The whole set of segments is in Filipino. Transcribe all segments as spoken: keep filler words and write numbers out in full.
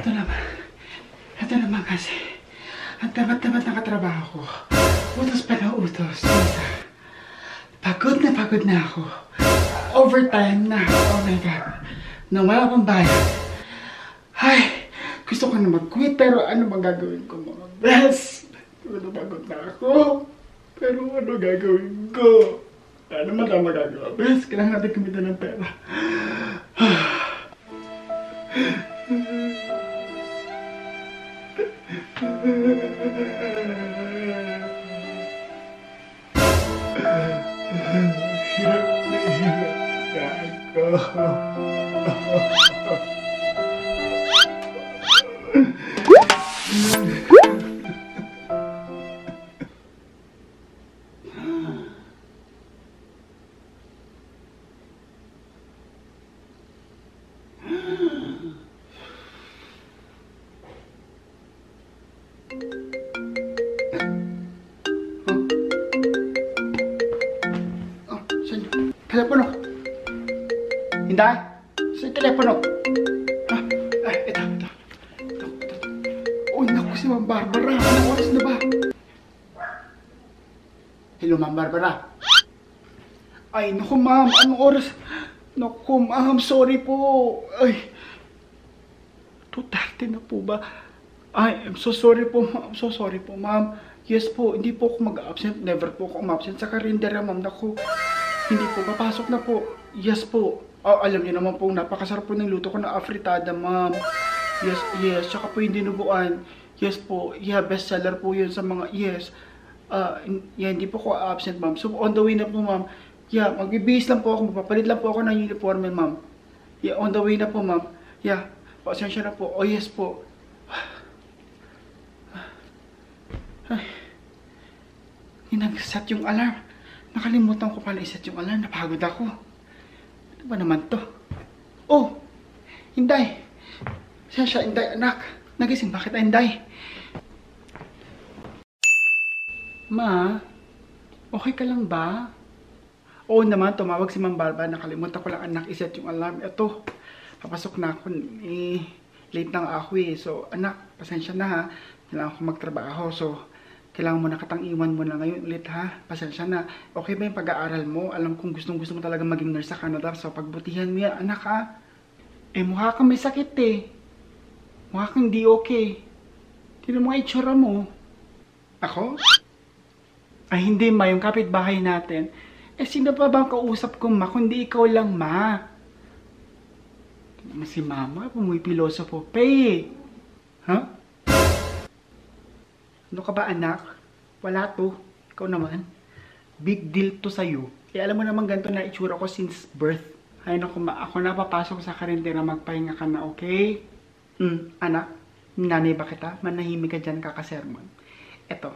Ito naman. Ito naman kasi. Ang tamat-tamat na katrabaho ko. Utos pa na utos. Pagod na pagod na ako. Overtime na. Oh my God. Nang wala pang bayad. Ay, gusto ko na mag-quit pero ano bang gagawin ko mga best? Pagod na pagod na ako. Pero ano gagawin ko? Ano man ang magagawa? Best, kailangan natin kumita ng pera. Hirap na hirap ako. Telepono. Hinday. Sa telepono. Ah, ay, ito, ito. Ito, ito. Uy, naku si Ma'am Barbara. Anong oras na ba? Hello, Ma'am Barbara. Ay, naku, Ma'am. Anong oras? Naku, Ma'am. Sorry po. Ay. two thirty na po ba? Ay, I'm so sorry po, Ma'am. I'm so sorry po, Ma'am. Yes po, hindi po ako mag-absent. Never po ako umabsent sa kalendera, Ma'am. Naku. Hindi po, papasok na po. Yes po. Oh, alam niyo naman po, napakasarap po ng luto ko na afritada, ma'am. Yes, yes. Tsaka po yung dinuguan. Yes po. Yeah, best seller po yun sa mga, yes. Uh, yeah, hindi po ko absent, ma'am. So, on the way na po, ma'am. Yeah, magbibihis lang po ako. Magpapalit lang po ako ng uniforme, ma'am. Yeah, on the way na po, ma'am. Yeah, pasensya na po. Oh, yes po. Ay, hinag-set yung alarm. Nakalimutan ko pala iset yung alarm. Napagod ako. Ano ba naman to? Oh! Hinday! Siya siya, Hinday, anak. Nagising, bakit Hinday? Ma? Okay ka lang ba? Oo naman, tumawag si Ma'am Barbara. Nakalimutan ko lang anak iset yung alarm. Ito, papasok na ako. Eh, late na ako eh. So, anak, pasensya na ha. Kailangan ko magtrabaho. So, kailangan mo na katang iwan mo na ngayon ulit ha. Pasensya na. Okay ba yung pag-aaral mo? Alam kong gustong gusto mo talaga maging nurse sa Canada. So pagbutihan mo yan, anak ha. Eh mukha kang may sakit eh. Mukha kang di okay. Tignan mo nga itsura mo. Ako? Ay hindi ma, yung kapitbahay natin. Eh sino pa bang kausap ko ma? Kundi ikaw lang ma. Tignan mo si mama, pumipiloso po. Pe! Ha? Huh? Ano ka ba anak? Wala to. Ikaw naman. Big deal to sa'yo. Eh alam mo naman ganito na itsura ko since birth. Ay naku ma, ako na papasok sa karindera magpahinga ka na, okay? Hmm, anak, nanay ba kita? Manahimik ka dyan kakasermon. Eto.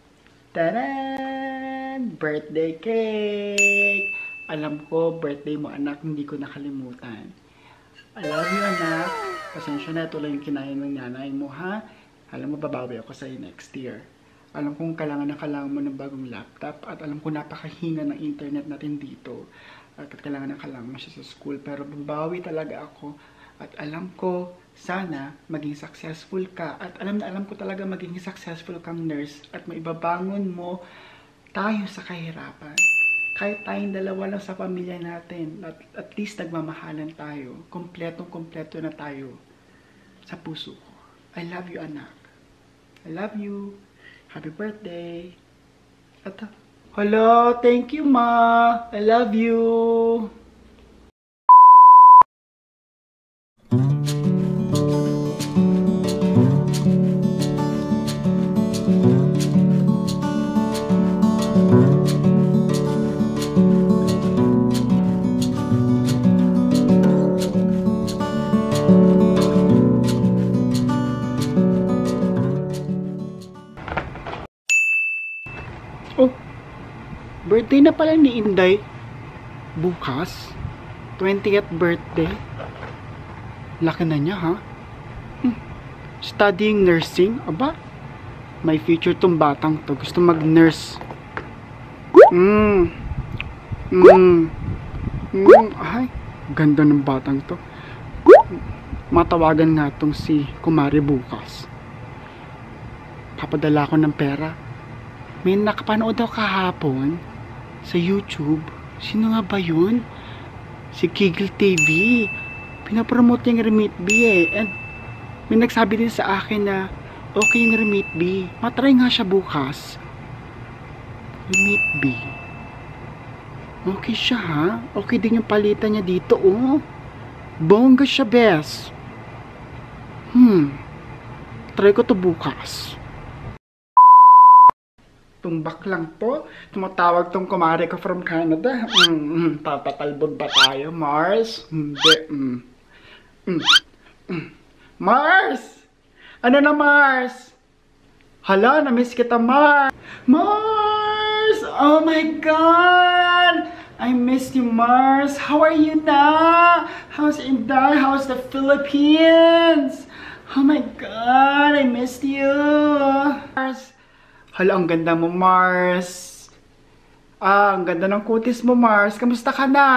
Taran! Birthday cake! Alam ko, birthday mo anak, hindi ko nakalimutan. I love you anak. Pasensya na, ito lang yung kinain ng nanay mo ha. Alam mo, babawi ako sa'yo next year. Alam kong kailangan na kailangan mo ng bagong laptop. At alam ko napakahina ng internet natin dito. At kailangan na kailangan mo siya sa school. Pero babawi talaga ako. At alam ko, sana maging successful ka. At alam na alam ko talaga maging successful kang nurse. At maibabangon mo tayo sa kahirapan. Kahit tayong dalawa lang sa pamilya natin. At, at least nagmamahalan tayo. Kompletong-kompleto na tayo sa puso ko. I love you, anak. I love you. Happy birthday. At, hello, thank you, ma. I love you. Oh, birthday na pala ni Inday. Bukas, twentieth birthday. Laki na niya, ha? Hmm. Studying nursing. Aba, may future tong batang to. Gusto mag-nurse. Hmm. Hmm. Hmm. Ay, ganda ng batang to. matawagan nga tong si Kumari bukas. Papadala ko ng pera. May nakapanood ako kahapon sa YouTube. Sino nga ba yun? Si Kigel T V. Pinapromote yung Remit B eh. And may nagsabi din sa akin na okay yung Remit B. Matry nga siya bukas. Remit B. Okay siya ha? Okay din yung palitan niya dito oh. Bongga siya bes. Hmm. Try ko to bukas. Tumbak lang to. Tumatawag tong kumare ko from Canada. Mm, mm, tapatalbog ba tayo, Mars? Hindi. Mm. Mm. Mm. Mars! Ano na, Mars? Hala, na-miss kita, Mars. Mars! Oh my God! I missed you, Mars. How are you now? How's Inday? How's the Philippines? Oh my God, I missed you. Mars. Hala, ang ganda mo, Mars. Ah, ang ganda ng kutis mo, Mars. Kamusta ka na?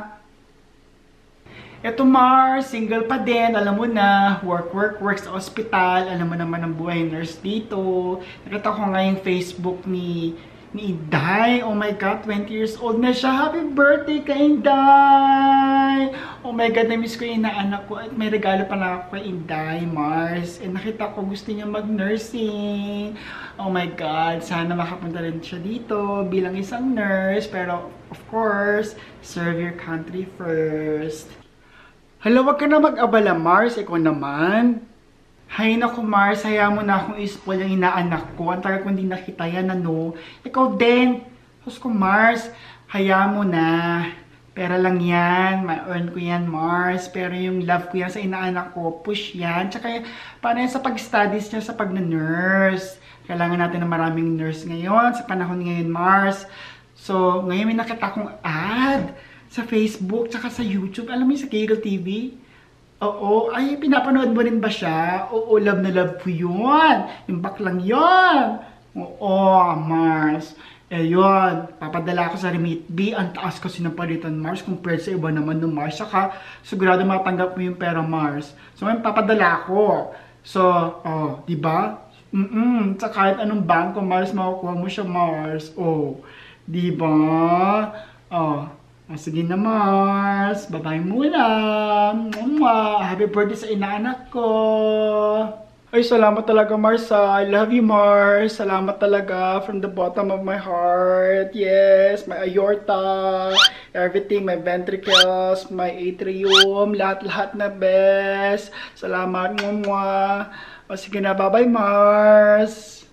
Eto, Mars, single pa din. Alam mo na, work, work, work sa ospital. Alam mo naman ang buhay nurse dito. Nakita ko nga yung Facebook ni ni Inday. Oh my God, twenty years old na siya. Happy birthday kay Inday! Oh my God, na-miss ko yung inaanak ko. At may regalo pa na ako kay Inday, Mars. And nakita ko gusto niya mag-nursing. Oh my God, sana makapunta rin siya dito bilang isang nurse. Pero, of course, serve your country first. Hala, wag ka na mag-abala, Mars. Ikaw naman. Hay naku, Mars, hayaan mo na akong ispoil yung inaanak ko. Ang tagal ko hindi nakita yan, ano. Ikaw din. Tapos ko, Mars, hayaan mo na. Pera lang yan. Ma-earn ko yan, Mars. Pero yung love ko yan sa inaanak ko, push yan. Tsaka, paano yan sa pag-studies niya sa pag-nurse. Kailangan natin ng maraming nurse ngayon, sa panahon ngayon, Mars. So, ngayon may nakita akong ad sa Facebook, tsaka sa YouTube. Alam mo yung sa Kigel T V? Oo, ay, pinapanood mo rin ba siya? Oo, love na love ko yun. Yung baklang yun. Oo, Mars. Eh, yun. Papadala ko sa Remit B. Ang taas kasi ng palitan, Mars, compared sa iba naman ng Mars. Saka, sigurado matanggap mo yung pera, Mars. So, ngayon, papadala ko. So, oh, di ba? Mm-mm. Sa kahit anong bangko, Mars, makukuha mo siya, Mars. Oh, di ba? Oh. Oh, sige na, Mars. Bye-bye muna. Mwah. Happy birthday sa inaanak ko. Ay, salamat talaga, Mars. I love you, Mars. Salamat talaga from the bottom of my heart. Yes, my aorta, everything, my ventricles, my atrium, lahat-lahat na best. Salamat, mwah. O, sige na, bye-bye, Mars.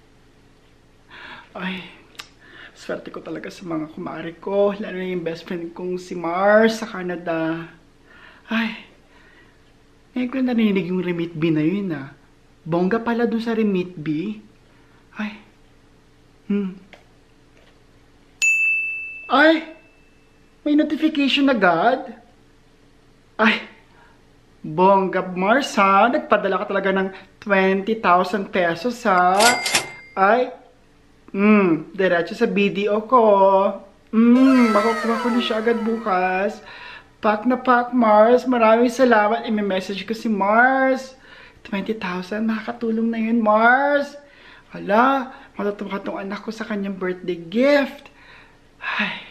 Ay, swerte ko talaga sa mga kumari ko. Lalo na yung best friend kong si Mars sa Canada. Ay, ngayon ko narinig yung Remit B na yun ah. Bongga pala dun sa Remit B. Ay. Hmm. Ay! May notification agad. Ay. Bongga, Mars ha. Nagpadala ka talaga ng twenty thousand pesos ha. Ay. Hmm, diretso sa B D O ko. Hmm, makukuha ko na siya agad bukas. Pack na pack, Mars. Maraming salamat. I-message ko si Mars. twenty thousand, makakatulong na yun, Mars. Hala, matutuwa tong anak ko sa kanyang birthday gift. Ay.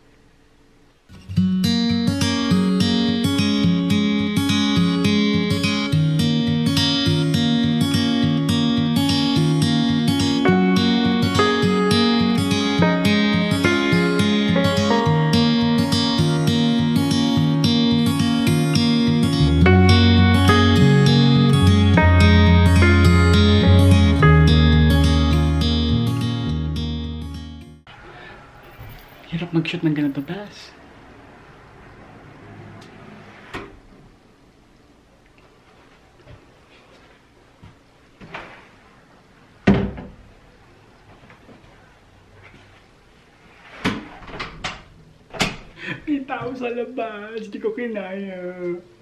Hirap mag-shoot ng ganito, Bes. May tao sa labas. Hindi ko kinaya.